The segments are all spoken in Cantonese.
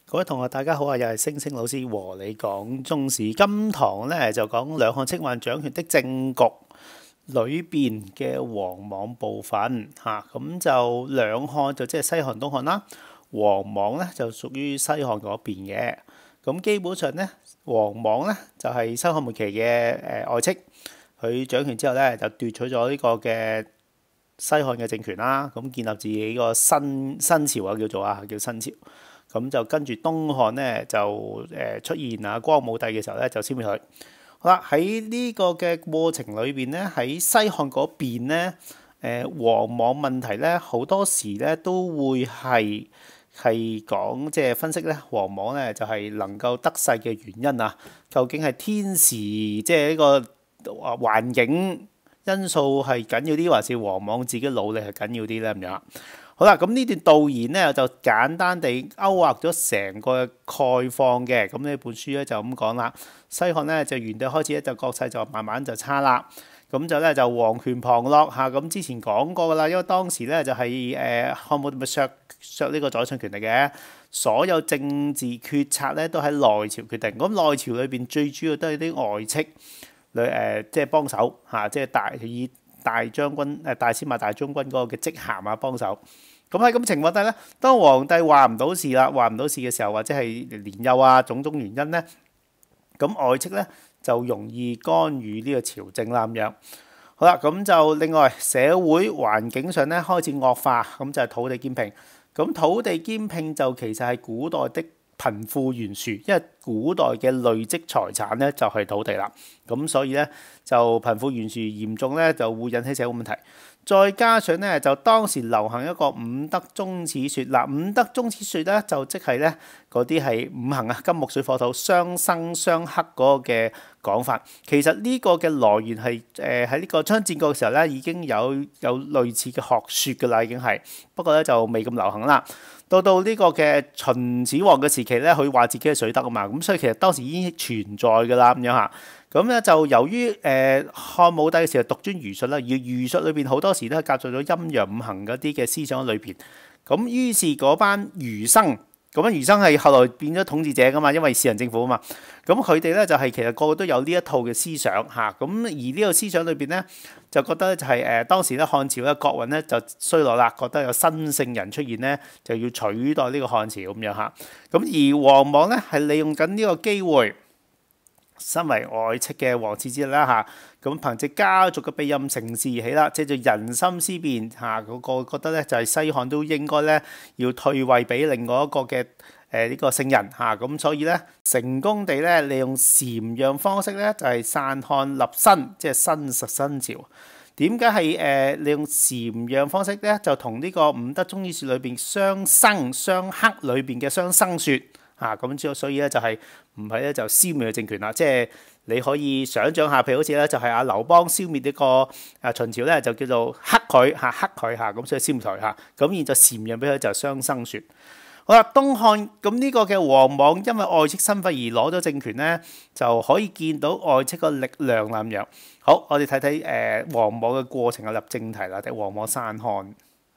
各位同學，大家好啊！又係星星老師和你講中史。今堂咧就講兩漢稱宦掌權的政局裏邊嘅王莽部分嚇。咁就兩漢就即係西漢、東漢啦。王莽咧就屬於西漢嗰邊嘅。咁基本上咧，王莽咧就係西漢末期嘅外戚，佢掌權之後咧就奪取咗呢個嘅西漢嘅政權啦。咁建立自己個新朝啊，叫新朝。咁就跟住東漢咧就出現啊光武帝嘅時候咧就消滅佢。好啦，喺呢個嘅過程裏邊咧，喺西漢嗰邊咧，王莽問題咧好多時咧都會係講即係分析咧，王莽咧就係能夠得勢嘅原因啊，究竟係天時即係呢個環境因素係緊要啲，還是王莽自己努力係緊要啲咧咁樣？好啦，咁呢段導言咧就簡單地勾畫咗成個概況嘅。咁呢本書咧就咁講啦。西漢咧就元帝開始咧就國勢就慢慢就差啦。咁就咧就皇權旁落嚇。咁之前講過噶啦，因為當時咧就係漢武帝咪削呢個宰相權力嘅，所有政治決策咧都喺內朝決定。咁內朝裏邊最主要都係啲外戚即係幫手嚇，即係以大將軍大司馬大將軍嗰個嘅職銜啊幫手。咁喺咁情況底下咧，當皇帝話唔到事嘅時候，或者係年幼啊種種原因咧，咁外戚咧就容易干預呢個朝政啦咁樣。好啦，咁就另外社會環境上咧開始惡化，咁就係土地兼併。咁土地兼併就其實係古代的貧富懸殊，因為古代嘅累積財產咧就係土地啦，咁所以咧就貧富懸殊嚴重咧就會引起社會問題。再加上咧就當時流行一個五德宗旨說，五德宗旨說咧就即係咧嗰啲係五行啊，金木水火土相生相克嗰個嘅講法。其實呢個嘅來源係喺呢個春秋戰國嘅時候咧已經有類似嘅學說㗎啦，已經係，不過咧就未咁流行啦。到呢個嘅秦始皇嘅時期咧，佢話自己係水德啊嘛，咁所以其實當時已經存在㗎啦咁樣嚇。咁咧就由於漢武帝嘅時候獨尊儒術啦，而儒術裏邊好多時都係夾雜咗陰陽五行嗰啲嘅思想喺裏邊。咁於是嗰班儒生，儒生係後來變咗統治者噶嘛，因為士人政府啊嘛。咁佢哋咧就係其實個個都有呢一套嘅思想嚇。咁而呢個思想裏邊咧，就覺得就係當時咧漢朝咧國運咧就衰落啦，覺得有新聖人出現咧，就要取代呢個漢朝咁樣嚇。咁而王莽咧係利用緊呢個機會。身為外戚嘅王次之一啦嚇，咁憑藉家族嘅庇蔭乘勢而起啦，即係人心思變嚇，嗰個覺得咧就係西漢都應該咧要退位俾另外一個嘅呢個聖人嚇，咁所以咧成功地咧利用禪讓方式咧就係散漢立新，即係新實新朝。點解係利用禪讓方式咧？就同呢個五德宗旨說裏邊相生相克裏邊嘅相生說。咁所以咧就係唔係咧就消滅嘅政權啦，即係你可以想像下，譬如好似咧就係阿劉邦消滅呢個秦朝咧就叫做克佢，咁所以消滅佢嚇，咁然就禪讓俾佢就相生說。好啦，東漢咁呢個嘅王莽因為外戚身份而攞咗政權咧，就可以見到外戚個力量啦咁樣。好，我哋睇睇王莽嘅過程啊，入正題啦，睇王莽篡漢。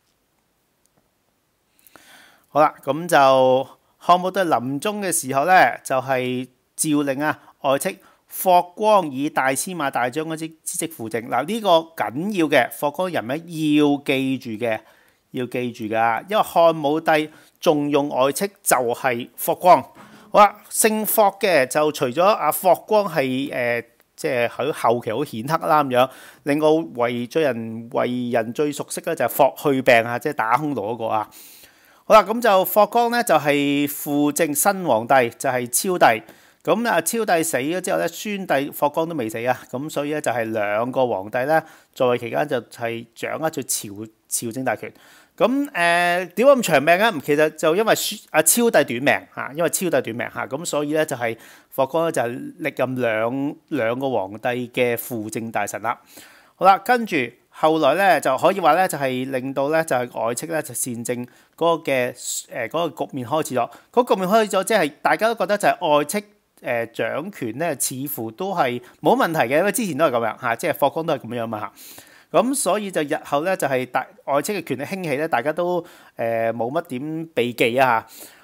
好啦，咁就。漢武帝臨終嘅時候咧，就係詔令外戚霍光以大司馬大將軍之職輔政。呢個緊要嘅霍光人咧要記住嘅，㗎，因為漢武帝重用外戚就係霍光。好啦，姓霍嘅就除咗霍光係即係喺後期好顯赫啦咁樣，另外為人最熟悉咧就係霍去病即係打匈奴嗰個啊。好啦，咁就霍光咧就係輔政新皇帝，就係昭帝。咁昭帝死咗之後咧，孫帝霍光都未死啊。咁所以咧就係兩個皇帝咧在位期間就係掌握住朝政大權。咁點解咁長命啊？其實就因為昭帝短命嚇，咁所以咧就係霍光咧就係歷任兩個皇帝嘅輔政大臣啦。好啦，跟住。後來咧就可以話咧就係令到咧就係外戚咧就善政嗰個嘅嗰個局面開始咗。嗰局面開始咗，即係大家都覺得就係外戚掌權咧，似乎都係冇問題嘅，因為之前都係咁樣嚇，即係霍光都係咁樣嘛嚇。咁所以就日後咧就係外戚嘅權力興起咧，大家都冇乜點避忌啊嚇。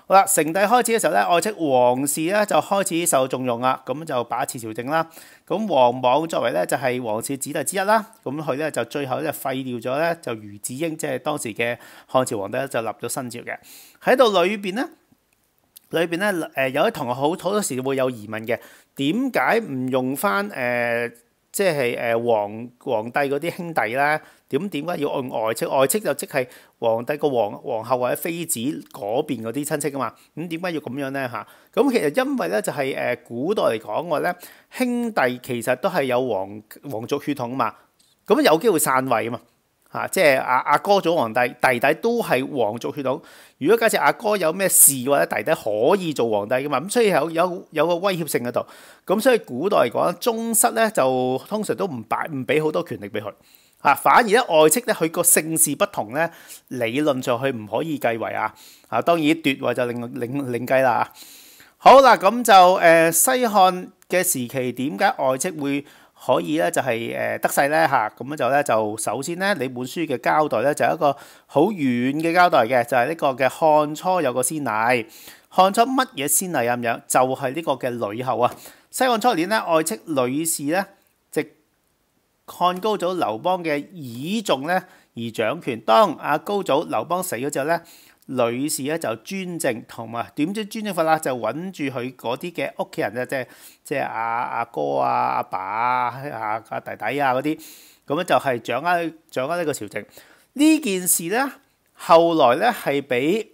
好啦，成帝開始嘅時候咧，外戚王氏咧就開始受重用啦，咁就把持朝政啦。咁王莽作為咧就係王氏子弟之一啦，咁佢咧就最後咧廢掉咗咧就余子英，即係當時嘅漢朝皇帝咧就立咗新朝嘅。喺度裏邊咧有啲同學好多時會有疑問嘅，點解唔用翻即係皇帝嗰啲兄弟咧？點解要用外戚？外戚就即係皇帝個皇后或者妃子嗰邊嗰啲親戚啊嘛。咁點解要咁樣咧嚇？咁其實因為咧就係古代嚟講話咧，兄弟其實都係有皇族血統啊嘛。咁有機會篡位啊嘛嚇，即係阿哥做皇帝，弟弟都係皇族血統。如果假設阿哥有咩事或者弟弟可以做皇帝噶嘛，咁所以有個威脅性喺度。咁所以古代嚟講，宗室咧就通常都唔俾好多權力俾佢。反而咧外戚咧佢個姓氏不同咧，理論上佢唔可以繼位啊。當然奪位就另計啦。好啦，咁就西漢嘅時期點解外戚會可以咧就係得勢咧嚇？咁樣就首先咧你本書嘅交代咧就係一個好遠嘅交代嘅，就係呢個嘅漢初有個先例。漢初乜嘢先例咁樣？就係呢個嘅呂后啊。西漢初年咧，外戚呂氏咧直漢高祖劉邦嘅倚重咧而掌權。當阿高祖劉邦死咗之後咧，呂氏咧就專政，同埋點知專政法啦？就揾住佢嗰啲嘅屋企人咧，即係阿哥啊、阿爸啊、阿弟弟啊嗰啲，咁咧就係掌握呢個朝政。呢件事咧，後來咧係俾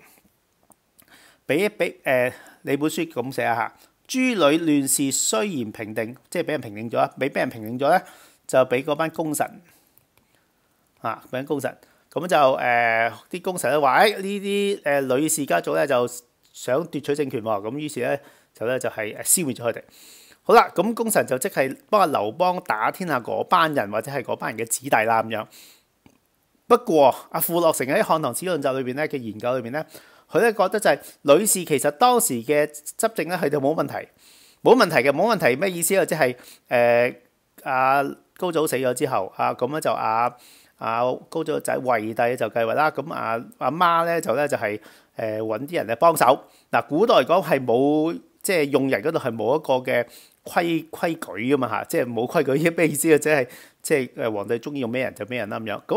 你本書咁寫下，諸呂亂事雖然平定，即係俾人平定咗，俾人平定咗咧，就俾嗰班功臣俾班功臣。咁就啲功臣咧話，呢啲呂氏家族咧就想奪取政權喎，咁於是咧就係消滅咗佢哋。好啦，咁功臣就即係幫阿劉邦打天下嗰班人，或者係嗰班人嘅子弟啦咁樣。不過阿傅樂成喺《漢唐史論集》裏邊咧嘅研究裏邊咧，佢咧覺得就係呂氏其實當時嘅執政咧，佢就冇問題嘅，冇問題咩意思啊？即係阿高祖死咗之後咁咧就高祖個仔惠帝就繼位啦。咁阿媽咧就係揾啲人嚟幫手。嗱，古代嚟講係冇即係用人嗰度係冇一個嘅規矩噶嘛嚇，即係冇規矩咩意思啊？即係皇帝中意用咩人就咩人啦咁樣。咁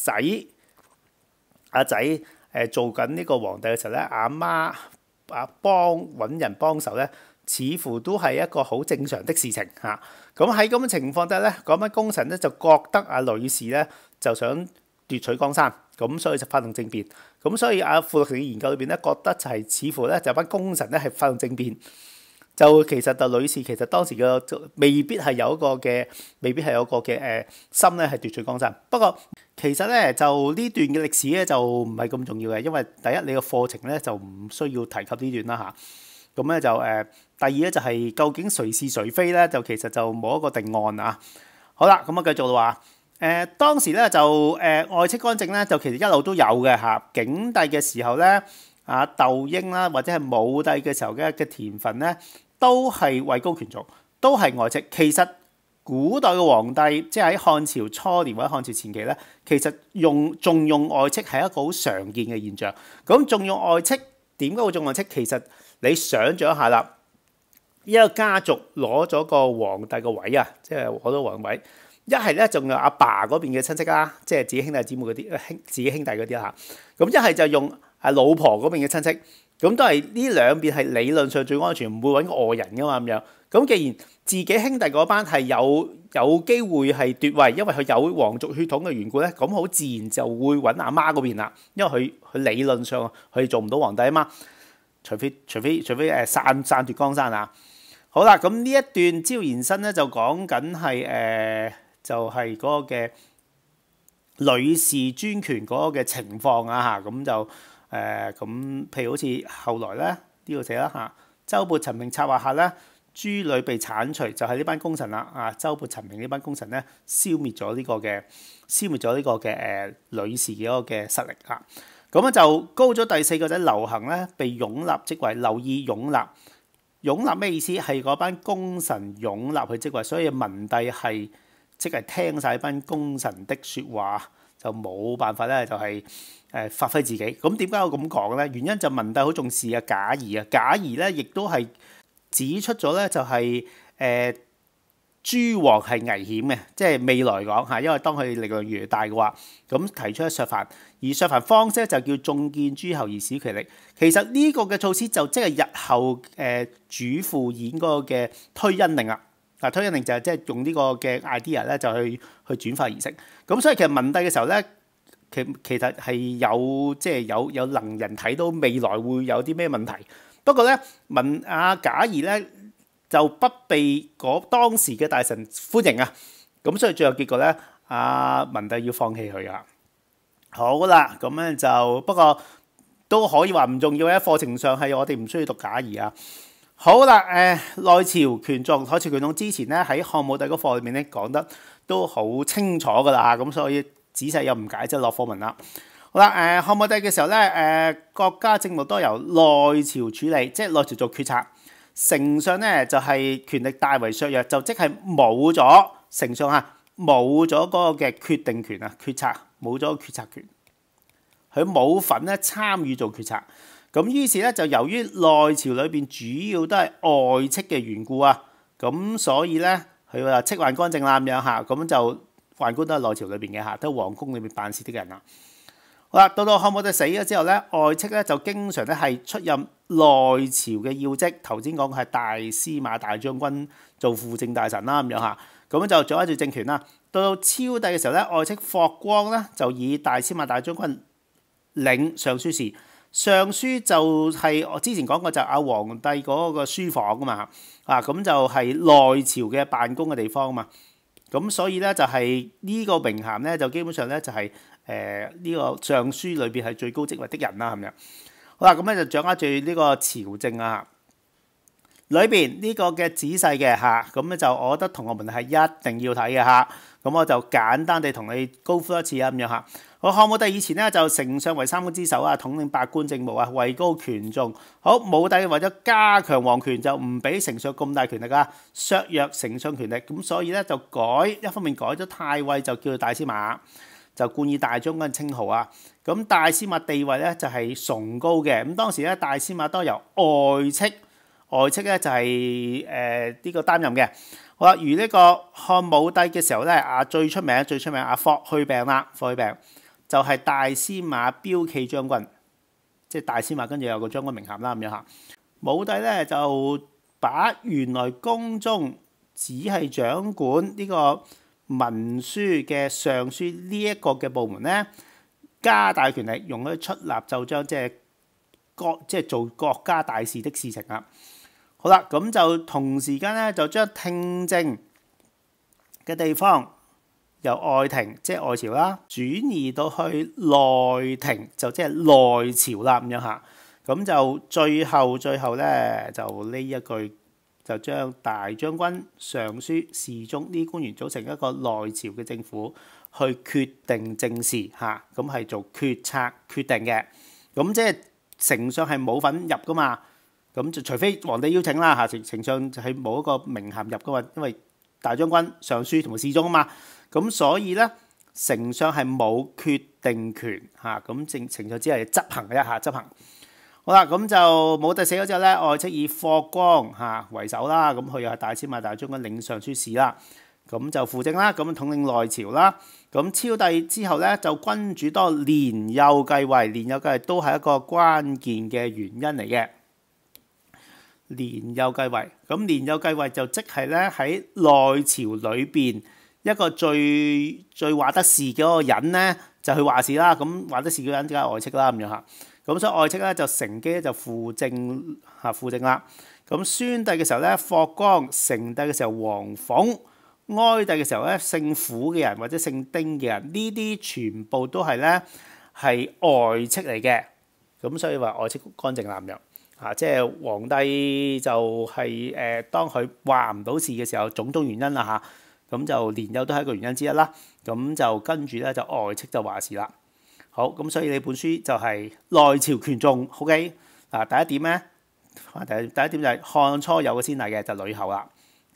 阿仔做緊呢個皇帝嘅時候咧，阿媽揾人幫手咧，似乎都係一個好正常的事情嚇。咁喺咁嘅情況底下咧，嗰班功臣咧就覺得阿呂氏咧就想奪取江山，咁所以就發動政變。咁所以阿傅樂成嘅研究裏邊咧，覺得就係似乎咧就班功臣咧係發動政變，就其實就呂氏其實當時嘅未必係有一個嘅心咧係奪取江山。不過其實咧就呢段嘅歷史咧就唔係咁重要嘅，因為第一你個課程咧就唔需要提及呢段啦嚇。咁咧就第二咧就係究竟誰是誰非咧，就其實就冇一個定案啊。好啦，咁我繼續話當時咧就外戚干政咧就其實一路都有嘅嚇。景帝嘅時候咧，竇嬰啦或者係武帝嘅時候嘅田汾咧，都係位高權重，都係外戚。其實古代嘅皇帝即係喺漢朝初年或者漢朝前期咧，其實重用外戚係一個好常見嘅現象。咁重用外戚點解會重外戚？其實你想象一下啦，一個家族攞咗個皇帝個位啊，即係攞咗皇位。一係咧，仲有阿爸嗰邊嘅親戚啦，即係自己兄弟姊妹嗰啲，自己兄弟嗰啲啦嚇。咁一係就用老婆嗰邊嘅親戚，咁都係呢兩邊係理論上最安全，唔會揾外人噶嘛咁樣。咁既然自己兄弟嗰班係有機會係奪位，因為佢有皇族血統嘅緣故咧，咁好自然就會揾阿媽嗰邊啦。因為佢理論上佢做唔到皇帝啊嘛，除非篡奪江山啊。好啦，咁呢一段資料延伸咧就講緊係就係嗰個嘅呂氏專權嗰個嘅情況啊嚇。咁就咁譬如好似後來咧呢度寫啦嚇，周勃陳平策劃下咧，諸呂被剷除，就係呢班功臣啦周勃陳平呢班功臣咧消滅咗呢個嘅呂氏嘅嗰個嘅實力嚇。咁咧就高咗第四個仔劉恒咧被擁立即位，留意擁立。擁立咩意思？係嗰班功臣擁立佢職位，所以文帝即係聽晒班功臣的説話，就冇辦法咧，就係發揮自己。咁點解我咁講咧？原因就文帝好重視啊賈誼啊，賈誼咧亦都係指出咗咧就係諸王係危險嘅，即係未來講嚇，因為當佢力量越大嘅話，咁提出削藩，而削藩方式就叫眾建諸侯而使其力。其實呢個嘅措施就即係日後主父偃嗰個嘅推恩令啦。嗱，推恩令就係即係用呢個嘅 idea 咧，就去轉化而成。咁所以其實文帝嘅時候咧，其實係有即係有能人睇到未來會有啲咩問題。不過咧，賈誼咧就不被當時嘅大臣歡迎啊。咁所以最後結果咧，文帝要放棄佢啊。好啦，咁咧就不過都可以話唔重要嘅，課程上係我哋唔需要讀賈誼啊。好啦，內朝權重，海朝權重之前咧喺漢武帝嗰課裏面咧講得都好清楚噶啦，咁所以仔細又唔解即係落課文啦。好啦，漢武帝嘅時候咧，國家政務都由內朝處理，即係內朝做決策。丞相咧就係權力大為削弱，就即係冇咗丞相嚇，冇咗嗰個嘅決定權啊，決策冇咗決策權，佢冇份咧參與做決策。咁於是咧就由於內朝裏邊主要都係外戚嘅緣故啊，咁所以咧佢話戚宦干政啦咁樣嚇，咁就宦官都係內朝裏邊嘅嚇，都係皇宮裏邊辦事的人啦。好啦，到漢武帝死咗之後咧，外戚咧就經常咧係出任內朝嘅要職。頭先講係大司馬大將軍做輔政大臣啦咁樣嚇，咁就掌握住政權啦。到昭帝嘅時候咧，外戚霍光咧就以大司馬大將軍領尚書事。尚書就係我之前講過，就係皇帝嗰個書房啊嘛，咁就係內朝嘅辦公嘅地方啊嘛，咁所以咧就係呢個名銜咧就基本上咧就係呢個尚書裏邊係最高職位的人啦，咁樣。好啦，咁咧就掌握住呢個朝政啊，裏邊呢個嘅仔細嘅嚇，咁咧就我覺得同學們係一定要睇嘅嚇，咁我就簡單地同你高呼一次啊咁樣嚇。好，漢武帝以前咧就丞相為三軍之首啊，統領百官政務啊，位高權重。好，武帝為咗加強皇權，就唔俾丞相咁大權力啊，削弱丞相權力。咁所以咧就一方面改咗太尉，就叫做大司馬，就冠以大將軍稱號啊。咁大司馬地位咧就係崇高嘅。咁當時咧大司馬都由外戚咧就係呢個擔任嘅。好啦，如呢個漢武帝嘅時候咧，最出名霍去病啦，霍去病。就係大司馬驃騎將軍，即係大司馬跟住有個將軍名銜啦咁樣嚇。武帝咧就把原來宮中只係掌管呢個文書嘅尚書呢一個嘅部門咧，加大權力，用佢出納奏章，即係做國家大事的事情啦。好啦，咁就同時間咧就將聽政嘅地方由外廷即係外朝啦，轉移到去內廷，就即係內朝啦咁樣嚇。咁就最後咧就呢一句就將大將軍、尚書、侍中呢啲官員組成一個內朝嘅政府，去決定政事嚇。咁係做決策決定嘅。咁即係丞相係冇份入噶嘛。咁就除非皇帝邀請啦嚇，丞相就係冇一個名銜入噶嘛，因為大將軍、尚書同埋侍中啊嘛。咁所以咧，丞相係冇決定權嚇，咁丞相只係執行一下執行。好啦，咁就武帝死咗之後咧，外戚以霍光為首啦，咁佢又係大司馬大將軍領尚書事啦，咁就輔政啦，咁統領內朝啦。咁昭帝之後咧，就君主多，年幼繼位，年幼繼位都係一個關鍵嘅原因嚟嘅。年幼繼位，咁年幼繼位就即係咧喺內朝裏邊一個最話得事嘅嗰個人咧，就去話事啦。咁話得事嘅人梗係外戚啦，咁樣嚇。咁所以外戚咧就乘機咧就輔政啦。咁宣帝嘅時候咧，霍光；成帝嘅時候，王諷；哀帝嘅時候咧，姓虎嘅人或者姓丁嘅人，呢啲全部都係咧係外戚嚟嘅。咁所以話外戚干政啦咁樣。即係皇帝就係當佢話唔到事嘅時候，種種原因啦嚇，咁就年幼都係一個原因之一啦。咁就跟住咧就外戚就話事啦。好，咁所以你本書就係內朝權重 OK。第一點咧，第一點就係漢初有個先例嘅就呂后啦。咁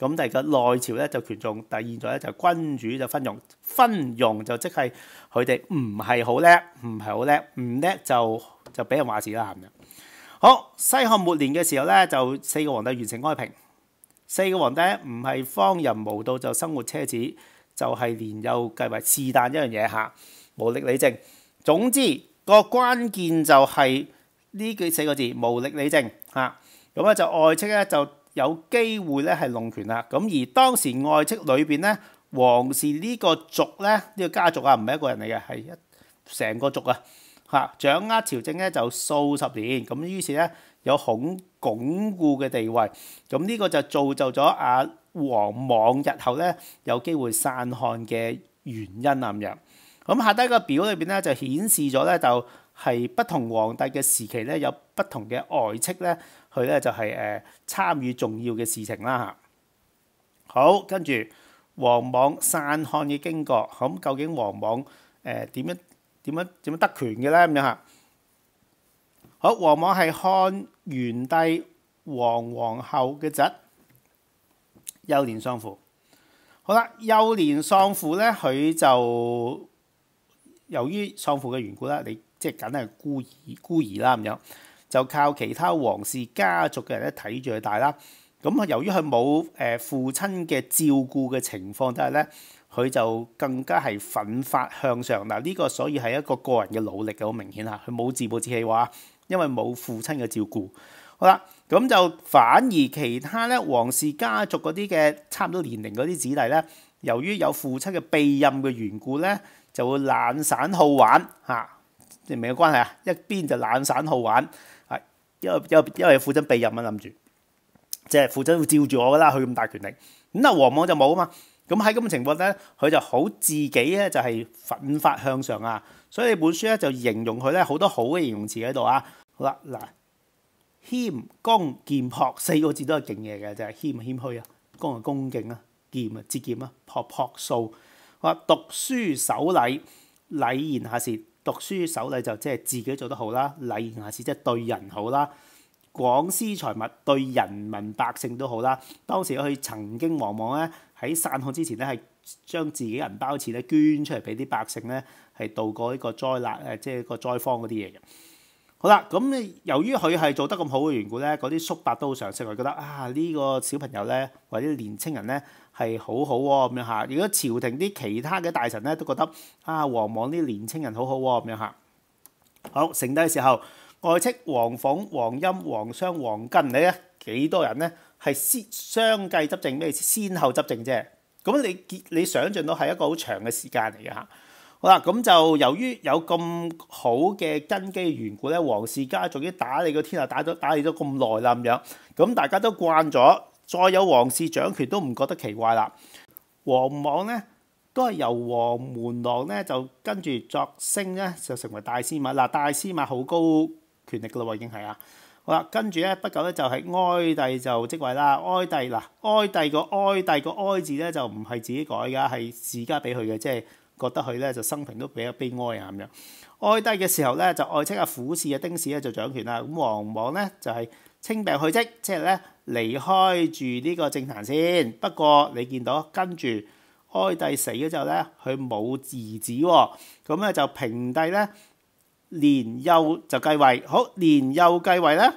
咁第二個內朝咧就權重，第二代咧就君主就昏庸，昏庸就即係佢哋唔係好叻，唔叻就俾人話事啦，係咪？好，西漢末年嘅時候咧，就4個皇帝完成開平。4個皇帝唔係荒淫無道就生活奢侈，就係年幼繼位，是但一樣嘢嚇，無力理政。總之個關鍵就係呢4個字，無力理政嚇。咁咧就外戚咧就有機會咧係弄權啦。咁而當時外戚裏邊咧，王氏呢個族咧，呢個家族啊，唔係一個人嚟嘅，係成個族啊嚇，掌握朝政咧就數十年。咁於是咧有好鞏固嘅地位。咁呢個就造就咗王莽日後咧有機會散漢嘅原因啊咁樣。咁下低個表裏邊咧就顯示咗咧就係不同皇帝嘅時期咧有不同嘅外戚咧，佢咧就係參與重要嘅事情啦嚇。好，跟住王莽散漢嘅經過，咁究竟王莽點樣得權嘅咧咁樣嚇？好，王莽係漢元帝王皇后嘅侄，幼年喪父。好啦，幼年喪父咧，佢就由於喪父嘅緣故啦，你即係梗係孤兒啦咁樣，就靠其他皇室家族嘅人咧睇住佢大啦。咁由於佢冇父親嘅照顧嘅情況底下咧，佢就更加係奮發向上。嗱，呢個所以係一個個人嘅努力嘅，好明顯嚇。佢冇自暴自棄話，因為冇父親嘅照顧。好啦，咁就反而其他咧皇室家族嗰啲嘅差唔多年齡嗰啲子弟咧，由於有父親嘅庇蔭嘅緣故咧，就會懶散好玩嚇，明唔明嘅關係啊？一邊就懶散好玩，係因為父親庇蔭啊，諗住即係父親會照住我噶啦，佢咁大權力。咁王莽就冇啊嘛。咁喺咁嘅情況咧，佢就好自己咧就係奮發向上啊。所以本書咧就形容佢咧好多好嘅形容詞喺度啊。好啦，嗱，謙恭儉樸4個字都係勁嘢嘅，就係謙謙虛啊，恭係恭敬啊，儉啊節儉啊，樸素。話讀書守禮，禮賢下士。讀書守禮就即係自己做得好啦，禮賢下士即係對人好啦。廣施財物，對人民百姓都好啦。當時佢曾經王莽咧喺散漢之前咧係將自己銀包錢咧捐出嚟俾啲百姓咧，係渡過呢個災難即係個災荒嗰啲嘢嘅。好啦，咁由於佢係做得咁好嘅緣故咧，嗰啲叔伯都好賞識，佢覺得呢個小朋友咧或者年青人咧係好好喎咁樣嚇。如果朝廷啲其他嘅大臣咧都覺得王莽啲年青人好好喎咁樣嚇。好，剩低嘅時候，外戚王鳳、王欽、王商、王根，你咧幾多人咧係相繼執政？咩意思？先後執政啫。咁你想象到係一個好長嘅時間嚟嘅嚇。好啦，咁就由於有咁好嘅根基嘅緣故咧，王氏家族已經打理個天下，打理咗咁耐啦咁樣，咁大家都慣咗，再有王氏掌權都唔覺得奇怪啦。王莽咧都係由黃門郎咧就跟住擢升咧就成為大司馬。嗱，大司馬好高權力噶啦喎，已經係啊。好啦，跟住咧不久咧就係哀帝就即位啦。哀帝個哀字咧就唔係自己改噶，係史家俾佢嘅，即係覺得佢咧就生平都比較悲哀啊咁樣。哀帝嘅時候咧就外戚府士丁氏咧就掌權啦。咁王莽咧就係稱病去職，即係咧離開住呢個政壇先。不過你見到跟住哀帝死咗之後咧，佢冇兒子喎，咁咧就平帝咧年幼就繼位。好，年幼繼位咧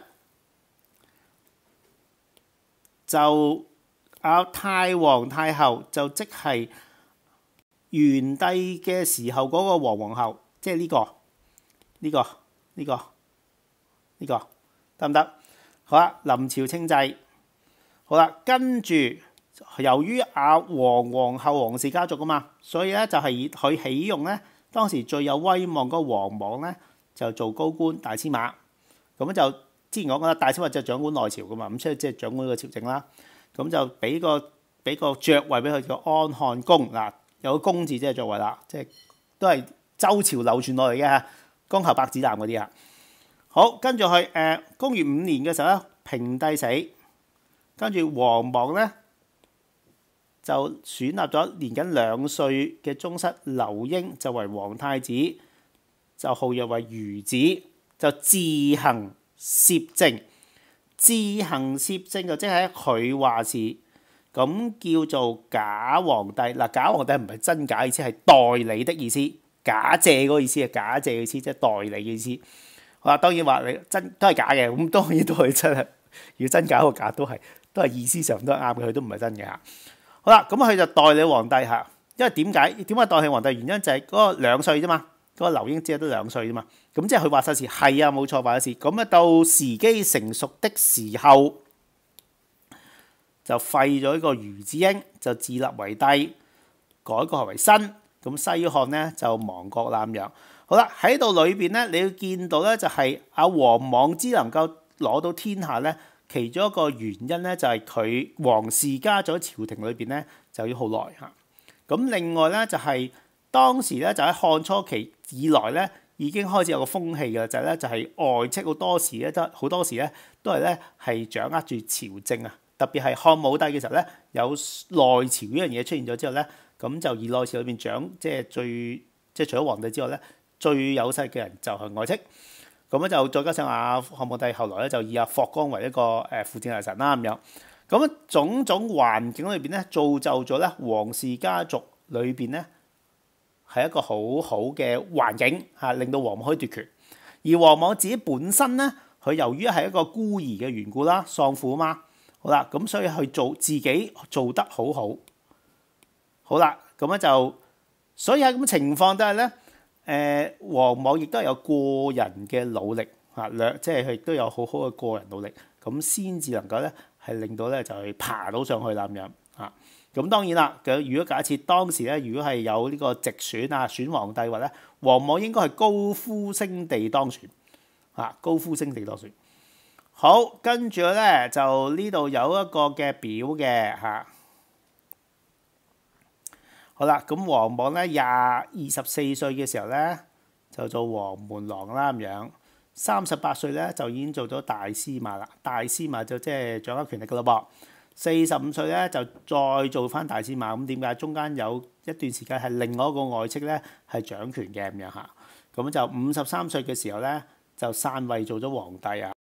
就太皇太后就即係元帝嘅時候嗰個王皇后，即係呢個得唔得？好啦，臨朝稱制。好啦，跟住由於王皇后王氏家族啊嘛，所以咧就係佢起用咧當時最有威望嗰個王莽咧就做高官大司馬。咁就之前講過啦，大司馬就掌管內朝噶嘛，咁所以即係掌管個朝政啦。咁就俾個爵位俾佢叫安漢公。嗱，有個公字即係爵位啦，即係都係周朝流傳落嚟嘅嚇，公侯伯子男嗰啲啊。好，跟住去公元5年嘅時候咧，平帝死，跟住王莽咧就選立咗年僅2歲嘅宗室劉英就為皇太子，就號曰為孺子，就自行攝政。自行攝政就即係佢話事， 咁叫做假皇帝。嗱，假皇帝唔係真假意思，係代理的意思，假借嗰個意思係假借嘅意思，即係代理嘅意思。好啦，當然話你真都係假嘅，咁當然都係真係。如果真假個假都係意思上都係啱嘅，佢都唔係真嘅嚇。好啦，咁佢就代理皇帝嚇，因為點解代理皇帝？原因就係嗰個2歲啫嘛，嗰個劉英只係得2歲啫嘛。咁即係佢話晒事，係啊冇錯話晒事。咁啊到時機成熟的時候，就廢咗呢個余子英，就自立為帝，改國為新。咁西漢咧就亡國啦咁樣。好啦，喺度裏邊咧，你要見到咧就係阿王莽之能夠攞到天下咧，其中一個原因咧就係佢王氏家族喺朝廷裏邊咧就要好耐嚇。咁另外咧就係當時咧就喺漢初期以來咧已經開始有個風氣嘅，就係外戚好多時咧都係掌握住朝政啊。特別係漢武帝嘅時候咧，有內朝呢樣嘢出現咗之後咧，咁就以內朝裏邊即係除咗皇帝之外咧，最有勢嘅人就係外戚。咁咧就再加上漢武帝後來咧就以霍光為一個輔政大臣啦咁樣。咁種種環境裏邊咧，造就咗咧王氏家族裏邊咧係一個好好嘅環境嚇，令到王莽可以奪權。而王莽自己本身咧，佢由於係一個孤兒嘅緣故啦，喪父啊嘛。好啦，咁所以去自己做得好好。好啦，咁咧就所以喺咁嘅情況底下咧，王莽亦都係有個人嘅努力嚇，即係佢亦都有好好嘅個人努力，咁先至能夠咧係令到咧就係爬到上去啦咁樣嚇。咁當然啦，如果假設當時咧，如果係有呢個直選選皇帝話咧，王莽應該係高呼聲地當選嚇，高呼聲地當選。好，跟住咧就呢度有一個嘅表嘅嚇。好啦，咁王莽咧24歲嘅時候咧就做黃門郎啦咁樣，38歲咧就已經做咗大司馬啦。大司馬就即係掌握權力噶咯噃。45歲咧就再做翻大司馬。咁點解中間有一段時間係另外一個外戚咧係掌權嘅咁樣嚇？咁就53歲嘅時候咧就禪位做咗皇帝啊。